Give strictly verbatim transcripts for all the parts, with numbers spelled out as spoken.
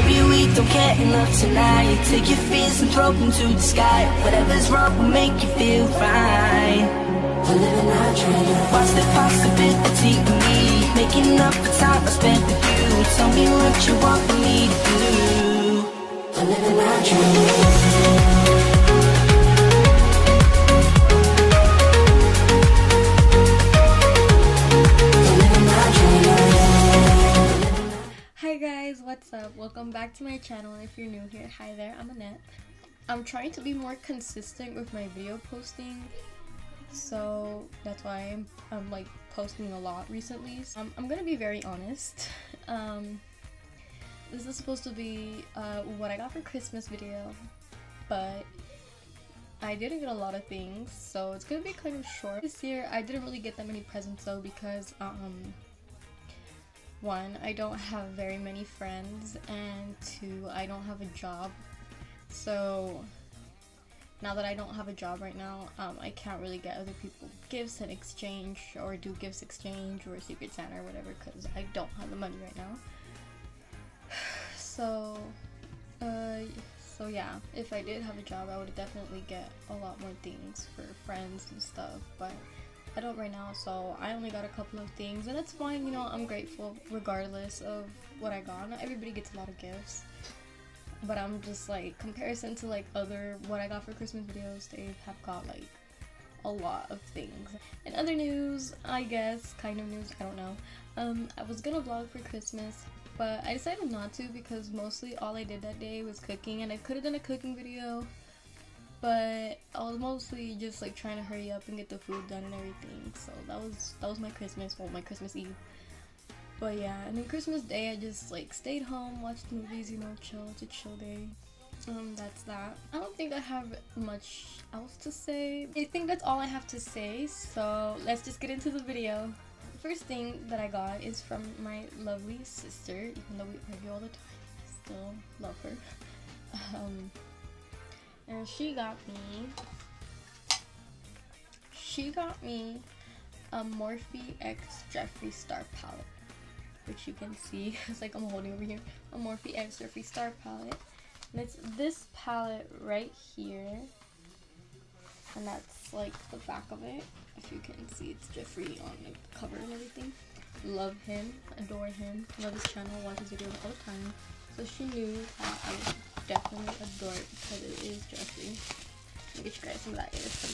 Maybe we don't get enough tonight. Take your fears and throw them to the sky. Whatever's wrong will make you feel fine. We're living our dream. What's the possibility of me making up for time I spent with you? Tell me what you want me to do. We're living our dream. Hi guys, what's up? Welcome back to my channel, and if you're new here, hi there, I'm Annette. I'm trying to be more consistent with my video posting, so that's why I'm, I'm like posting a lot recently. Um, I'm gonna be very honest. Um, this is supposed to be uh, what I got for Christmas video, but I didn't get a lot of things, so it's gonna be kind of short. This year I didn't really get that many presents though, because um, one, I don't have very many friends, and two, I don't have a job. So now that I don't have a job right now, um, I can't really get other people gifts in exchange, or do gifts exchange or Secret Santa or whatever, because I don't have the money right now. So uh, so yeah, if I did have a job, I would definitely get a lot more things for friends and stuff, but I don't right now, so I only got a couple of things, and it's fine, you know. I'm grateful regardless of what I got. Not everybody gets a lot of gifts, but I'm just like, comparison to like other what I got for Christmas videos, they have got like a lot of things. In other news, I guess, kind of news, I don't know, um, I was gonna vlog for Christmas, but I decided not to because mostly all I did that day was cooking, and I could have done a cooking video, but I was mostly just like trying to hurry up and get the food done and everything. So that was that was my Christmas, well, my Christmas Eve. But yeah, and then Christmas Day I just like stayed home, watched movies, you know, chill. It's a chill day. Um, that's that. I don't think I have much else to say. I think that's all I have to say, so let's just get into the video. The first thing that I got is from my lovely sister, even though we argue all the time, I still love her. Um, And she got me, she got me a Morphe X Jeffree Star palette, which you can see, it's like I'm holding over here, a Morphe X Jeffree Star palette, and it's this palette right here, and that's like the back of it. If you can see, it's Jeffree on the cover and everything. Love him, adore him, love his channel, watch his videos all the time. So she knew that I would definitely adore it because it is Jeffree. Let me get you guys some of that A S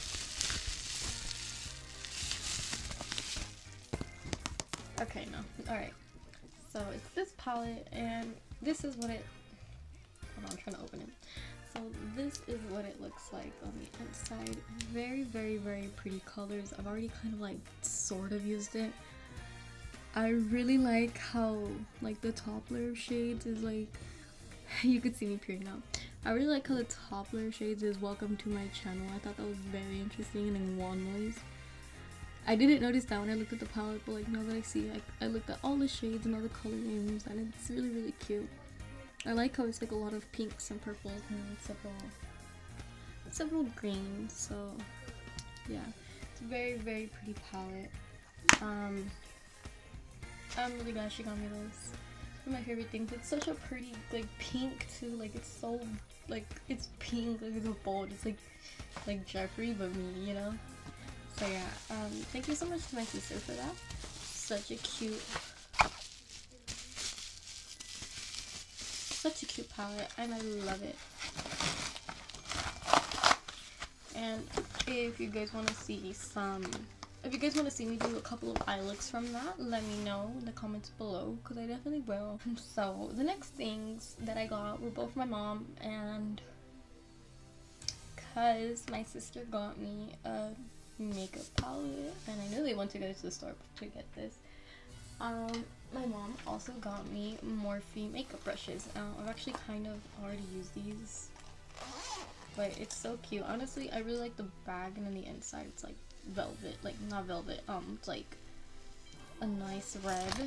M R. Okay, no. Alright. So it's this palette, and this is what it... Hold on, I'm trying to open it. So this is what it looks like on the inside. Very, very, very pretty colors. I've already kind of like sort of used it. I really like how like the top layer of shades is like, you could see me peering out. I really like how the top layer of shades is welcome to my channel. I thought that was very interesting, and then wall noise. I didn't notice that when I looked at the palette, but like now that I see, I, I looked at all the shades and all the color names, and it's really, really cute. I like how it's like a lot of pinks and purples and several, several greens. So yeah, it's a very, very pretty palette. Um, I'm really glad she got me this. One of my favorite things. It's such a pretty like pink too. Like it's so like it's pink. Like it's a bold. It's like like Jeffree but me, you know. So yeah. Um, thank you so much to my sister for that. Such a cute, such a cute palette, and I love it. And if you guys want to see some. If you guys want to see me do a couple of eye looks from that, let me know in the comments below, because I definitely will. So the next things that I got were both my mom, and because my sister got me a makeup palette, and I really want to go to the store to get this. Um, my mom also got me Morphe makeup brushes. Uh, I've actually kind of already used these, but it's so cute. Honestly, I really like the bag, and then the inside it's like velvet, like not velvet, um it's like a nice red.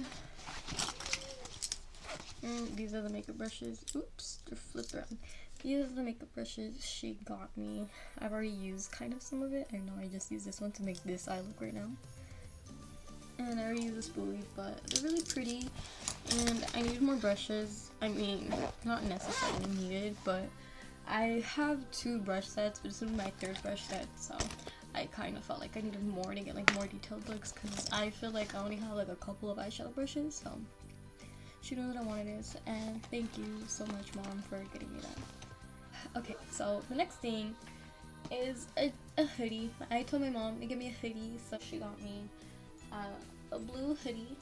And these are the makeup brushes. Oops, they're flipped around. These are the makeup brushes she got me. I've already used kind of some of it. I know I just used this one to make this eye look right now. and I already use a spoolie, but they're really pretty, and I need more brushes. I mean, not necessarily needed, but I have two brush sets, but this is my third brush set, so I kind of felt like I needed more to get like more detailed looks, because I feel like I only have like a couple of eyeshadow brushes, so she knew that I wanted this, and thank you so much, Mom, for getting me that. Okay, so the next thing is a, a hoodie. I told my mom to get me a hoodie, so she got me uh, a blue hoodie.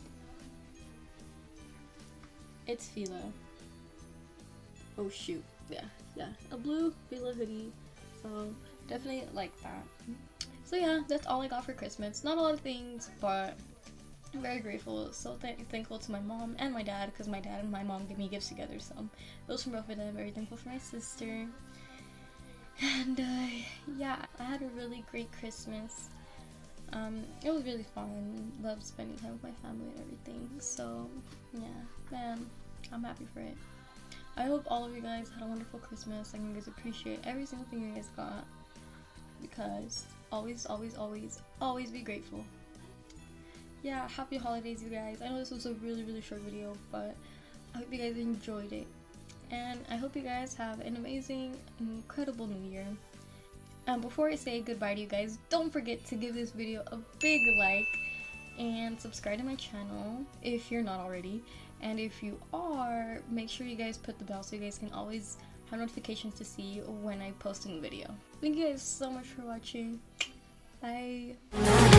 It's Fila. Oh shoot, yeah, yeah, a blue Fila hoodie, so definitely like that. So yeah, that's all I got for Christmas. Not a lot of things, but I'm very grateful. So th thankful to my mom and my dad, because my dad and my mom gave me gifts together, so those from both of them. Very thankful for my sister. And uh, yeah, I had a really great Christmas. Um, it was really fun. Loved spending time with my family and everything. So yeah, man, I'm happy for it. I hope all of you guys had a wonderful Christmas and you guys appreciate every single thing you guys got, because always, always, always, always be grateful. Yeah, happy holidays, you guys. I know this was a really, really short video, but I hope you guys enjoyed it. And I hope you guys have an amazing, incredible new year. And before I say goodbye to you guys, don't forget to give this video a big like and subscribe to my channel if you're not already. And if you are, make sure you guys put the bell so you guys can always have notifications to see when I post a new video. Thank you guys so much for watching. Bye.